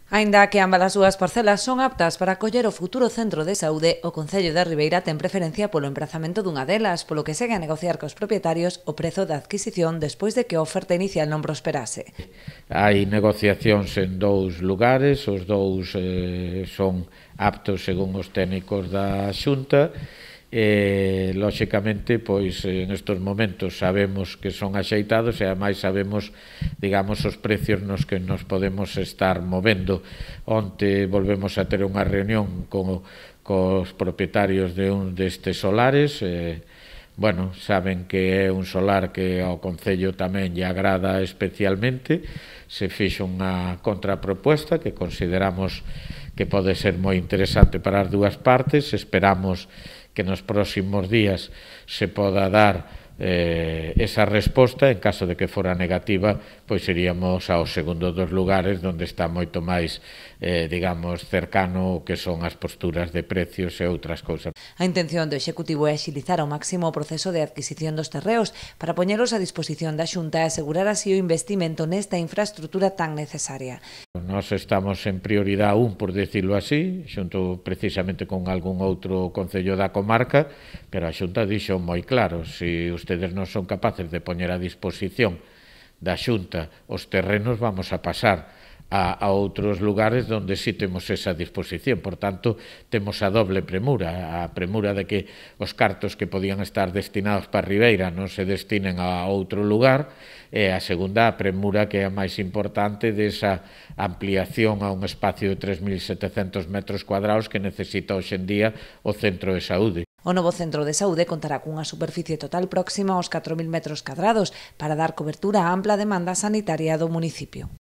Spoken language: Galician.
Aínda que ambas as súas parcelas son aptas para acoller o futuro centro de saúde, o Concello da Ribeira ten preferencia polo emprazamento dunha delas, polo que segue a negociar cos propietarios o prezo da adquisición despois de que a oferta inicial non prosperase. Hai negociacións en dous lugares, os dous son aptos según os técnicos da Xunta, lóxicamente, pois en estos momentos sabemos que son axeitados e ademais sabemos, digamos, os precios nos que nos podemos estar movendo. Onte volvemos a ter unha reunión cos propietarios de un destes solares. Bueno, saben que é un solar que ao Concello tamén lle agrada especialmente. Se fixo unha contrapropuesta que consideramos que pode ser moi interesante para as dúas partes. Esperamos que nos próximos días se poda dar esa resposta. En caso de que fora negativa, pois iríamos ao segundo dos lugares onde está moito máis, digamos, cercano o que son as posturas de precios e outras cousas. A intención do Executivo é axilizar ao máximo o proceso de adquisición dos terreos para poñelos a disposición da Xunta e asegurar así o investimento nesta infraestrutura tan necesaria. Nós estamos en prioridade 1, por decirlo así, xunto precisamente con algún outro concello da comarca, pero a Xunta dixo moi claro: se ustedes non son capaces de poñer a disposición da Xunta os terrenos, vamos a pasar a outros lugares onde sí temos esa disposición. Por tanto, temos a doble premura, a premura de que os cartos que podían estar destinados para Ribeira non se destinen a outro lugar, e a segunda, a premura que é a máis importante desa ampliación a un espacio de 3.700 metros cuadrados que necesita hoxe en día o centro de saúde. O novo centro de saúde contará cunha superficie total próxima aos 4.000 metros cadrados para dar cobertura á ampla demanda sanitaria do municipio.